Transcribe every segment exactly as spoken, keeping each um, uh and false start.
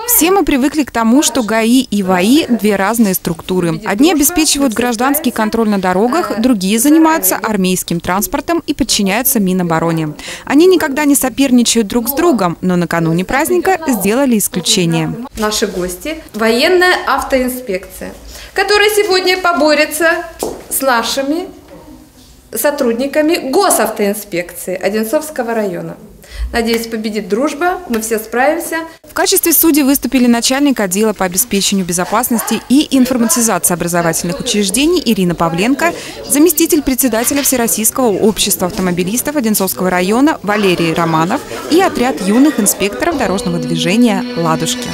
Все мы привыкли к тому, что ГАИ и ВАИ – две разные структуры. Одни обеспечивают гражданский контроль на дорогах, другие занимаются армейским транспортом и подчиняются Минобороне. Они никогда не соперничают друг с другом, но накануне праздника сделали исключение. Наши гости – военная автоинспекция, которая сегодня поборется с нашими сотрудниками госавтоинспекции Одинцовского района. Надеюсь, победит дружба, мы все справимся. В качестве судей выступили начальник отдела по обеспечению безопасности и информатизации образовательных учреждений Ирина Павленко, заместитель председателя Всероссийского общества автомобилистов Одинцовского района Валерий Романов и отряд юных инспекторов дорожного движения «Ладушки».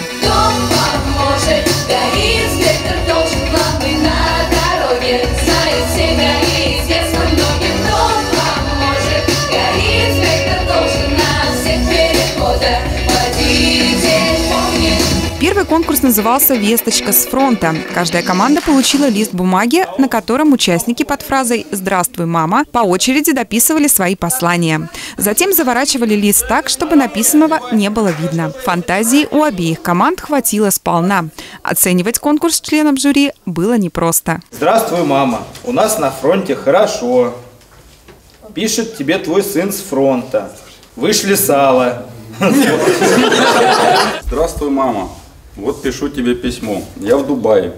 Первый конкурс назывался «Весточка с фронта». Каждая команда получила лист бумаги, на котором участники под фразой «Здравствуй, мама» по очереди дописывали свои послания. Затем заворачивали лист так, чтобы написанного не было видно. Фантазии у обеих команд хватило сполна. Оценивать конкурс членам жюри было непросто. «Здравствуй, мама. У нас на фронте хорошо. Пишет тебе твой сын с фронта. Вышли сало». Здравствуй, мама. Вот пишу тебе письмо. Я в Дубае.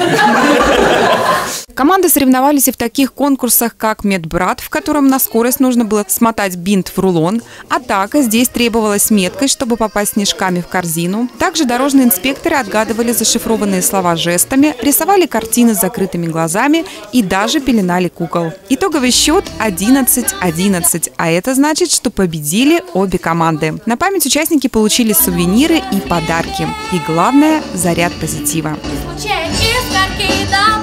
Команды соревновались и в таких конкурсах, как «Медбрат», в котором на скорость нужно было смотать бинт в рулон. «Атака». Здесь требовалась меткость, чтобы попасть снежками в корзину. Также дорожные инспекторы отгадывали зашифрованные слова жестами, рисовали картины с закрытыми глазами и даже пеленали кукол. Итоговый счет одиннадцать одиннадцать, а это значит, что победили обе команды. На память участники получили сувениры и подарки. И главное – заряд позитива. Искорки